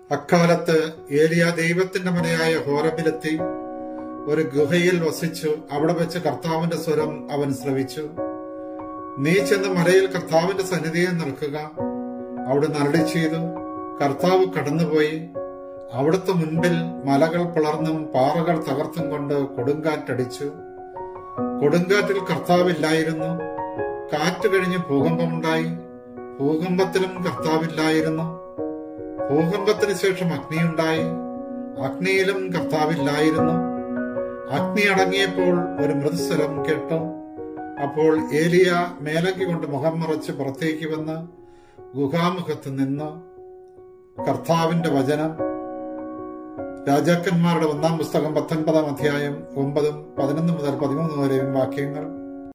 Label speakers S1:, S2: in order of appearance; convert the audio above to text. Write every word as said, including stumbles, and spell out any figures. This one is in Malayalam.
S1: അക്കാലത്ത് ഏലിയ ദൈവത്തിന്റെ മനയായ ഹോരബിലെത്തി ഒരു ഗുഹയിൽ വസിച്ചു. അവിടെ വെച്ച് കർത്താവിന്റെ സ്വരം അവൻ ശ്രവിച്ചു. നീ ചെന്ന് മലയിൽ കർത്താവിന്റെ സന്നിധിയിൽ നിൽക്കുക. അവിടെ അരുളി ചെയ്തു. കർത്താവ് കടന്നുപോയി. അവിടുത്തെ മുൻപിൽ മലകൾ പിളർന്നും പാറകൾ തകർത്തും കൊണ്ട് കൊടുങ്കാറ്റടിച്ചു. കൊടുങ്കാറ്റിൽ കർത്താവില്ലായിരുന്നു. കാറ്റ് കഴിഞ്ഞ് ഭൂകമ്പമുണ്ടായി. ഭൂകമ്പത്തിലും കർത്താവില്ലായിരുന്നു. ഭൂകമ്പത്തിന് ശേഷം അഗ്നിയുണ്ടായി. അഗ്നിയിലും കർത്താവില്ലായിരുന്നു. അഗ്നി അടങ്ങിയപ്പോൾ ഒരു മൃദുസ്വരം കേട്ടു. അപ്പോൾ ഏലിയ മേലങ്കി കൊണ്ട് മുഖം മറച്ച് പുറത്തേക്ക് വന്ന് ഗുഹാമുഖത്ത് നിന്ന്. കർത്താവിന്റെ വചനം. രാജാക്കന്മാരുടെ ഒന്നാം പുസ്തകം പത്തൊൻപതാം അധ്യായം ഒമ്പതും പതിനൊന്ന് മുതൽ പതിമൂന്ന് വരെയും വാക്യങ്ങൾ.